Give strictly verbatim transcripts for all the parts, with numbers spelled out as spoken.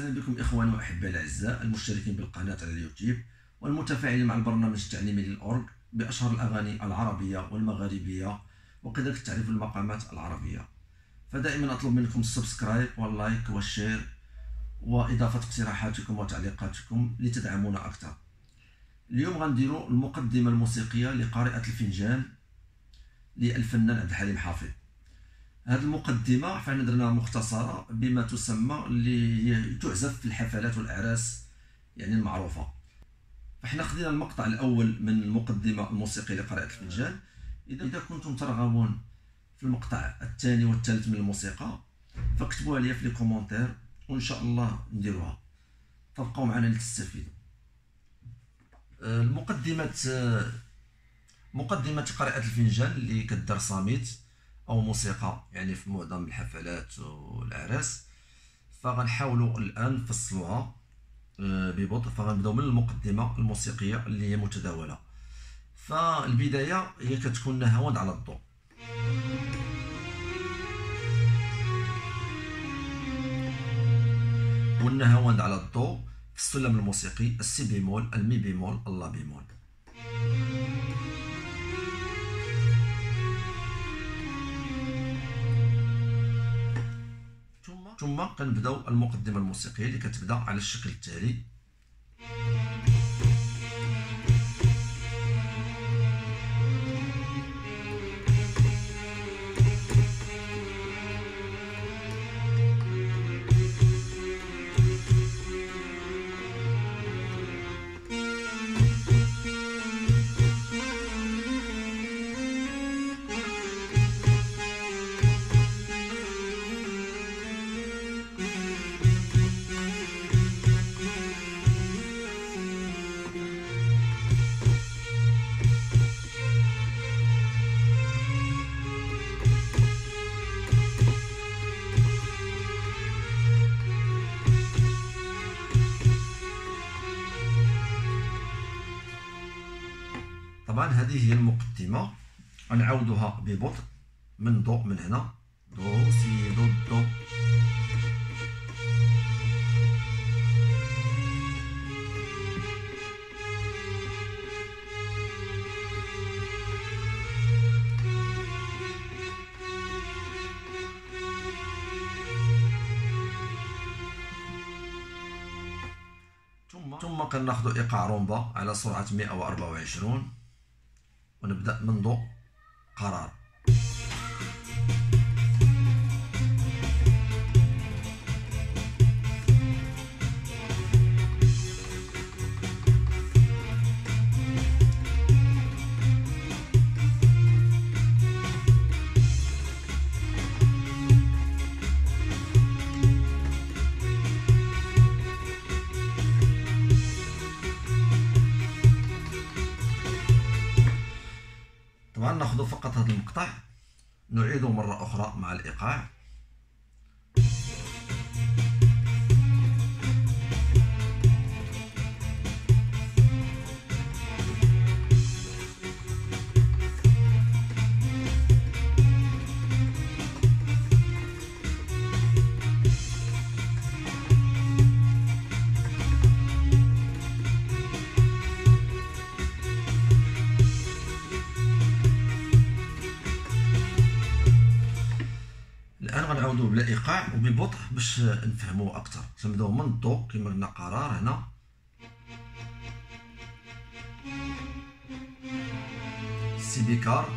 وسهلا بكم إخواني وأحبائي الأعزاء المشتركين بالقناة على اليوتيوب والمتفاعلين مع البرنامج التعليمي للأورغ بأشهر الأغاني العربية والمغاربية وكذلك تعريف المقامات العربية. فدائما أطلب منكم السبسكرايب واللايك والشير وإضافة اقتراحاتكم وتعليقاتكم لتدعمونا أكثر. اليوم غنديروا المقدمة الموسيقية لقارئة الفنجان للفنان عبد الحليم حافظ. هذه المقدمة فاحنا درناها مختصرة بما تسمى اللي هي تعزف في الحفلات والأعراس يعني المعروفة. فاحنا خدينا المقطع الأول من المقدمة الموسيقية لقارئة الفنجان. إذا كنتم ترغبون في المقطع الثاني والثالث من الموسيقى فاكتبوها لي في لي كومونتير وإن شاء الله نديروها. تبقوا معنا لتستفيدوا. المقدمة مقدمة قارئة الفنجان اللي كدار صامت أو موسيقى يعني في معظم الحفلات والأعراس، فغنحاولوا الآن نفصلوها ببطء. فغنبداو من المقدمة الموسيقية اللي هي متداولة. فالبداية هي كتكون نهاوند على الضوء، والنهاوند على الضوء في السلم الموسيقي السي بيمول المي بيمول اللا بيمول. ثم كنبداو المقدمة الموسيقية اللي كتبدا على الشكل التالي. طبعا هذه هي المقدمة. غنعاودوها ببطء من ضوء من هنا دو سي دو دو. ثم كناخذوا ايقاع رومبا على سرعة مئة وأربعة وعشرين ونبدأ من ضوء قرار. طبعا ناخذ فقط هذا المقطع نعيده مرة أخرى مع الإيقاع. الان غنعاودوه بلا ايقاع وببطء باش نفهموه اكثر. نبداو من الضوء كما قلنا قرار هنا، سي بيكار،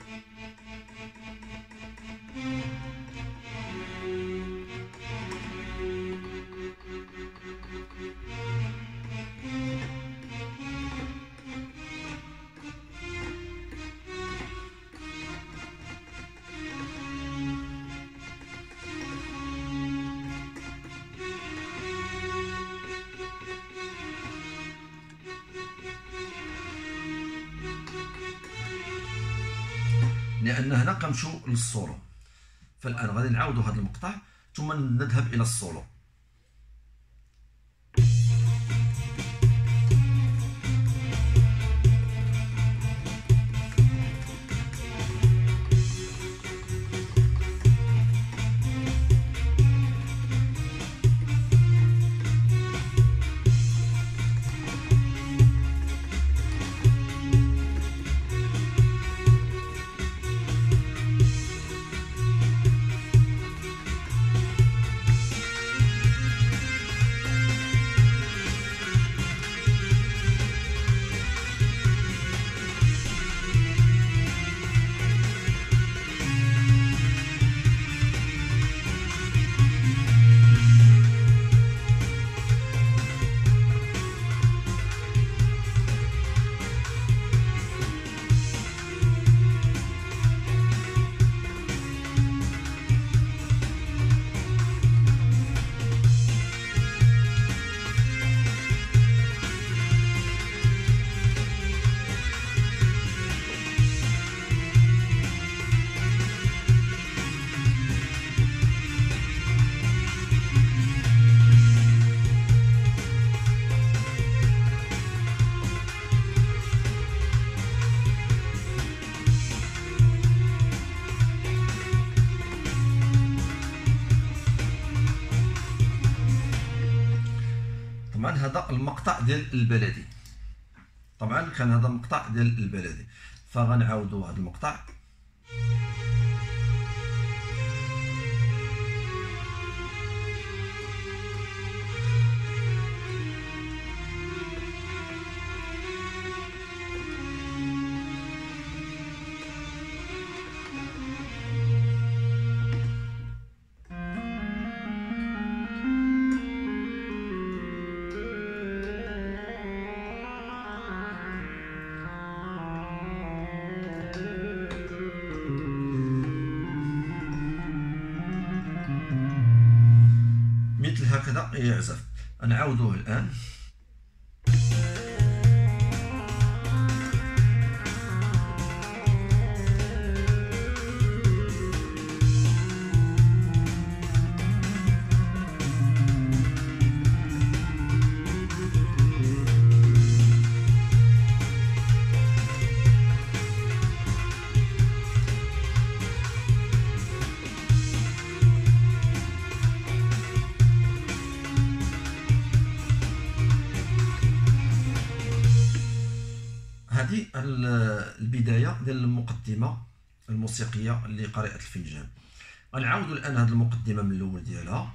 لأن هنا كنمشيو للسولو. فالآن غادي نعاودو هذا المقطع ثم نذهب إلى السولو. طبعا هذا المقطع ديال البلدي، طبعا كان هذا المقطع ديال البلدي، فغنعاودوا هذا المقطع. مثل هكذا يعزف. نعاودوه الآن. هذه البداية ديال المقدمة الموسيقية لقارئة الفنجان. غنعاودوا الآن هذه المقدمة من الأول ديالها.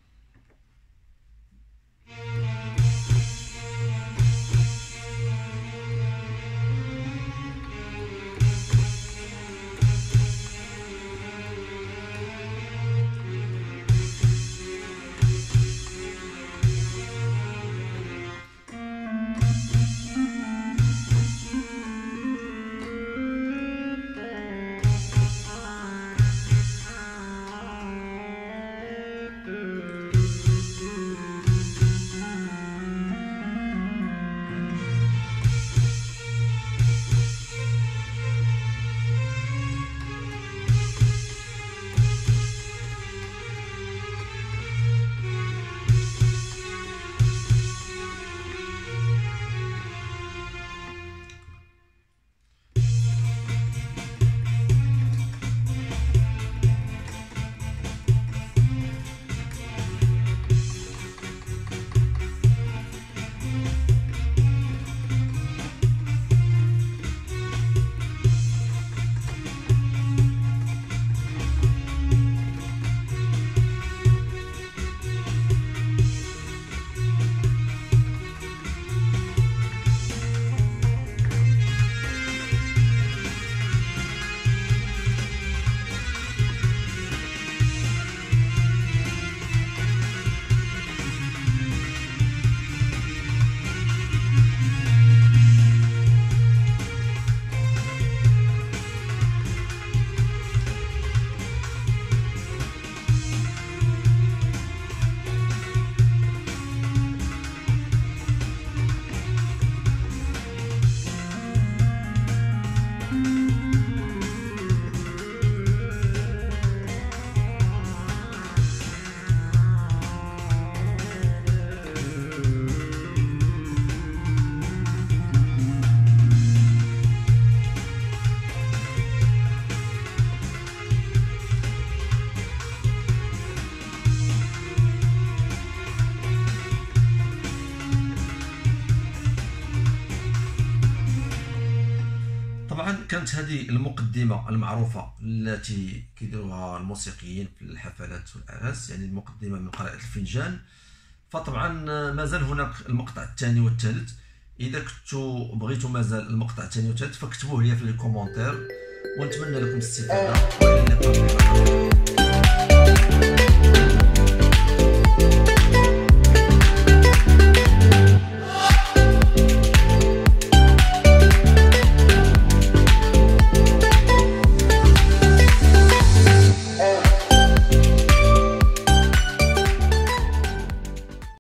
طبعا كانت هذه المقدمة المعروفة التي كيديروها الموسيقيين في الحفلات والأعراس، يعني المقدمة من قراءة الفنجان. فطبعا مازال هناك المقطع الثاني والثالث. إذا كنتوا بغيتوا مازال المقطع الثاني والثالث فاكتبوه لي في الكومنتير، ونتمنى لكم الاستفادة، والى اللقاء.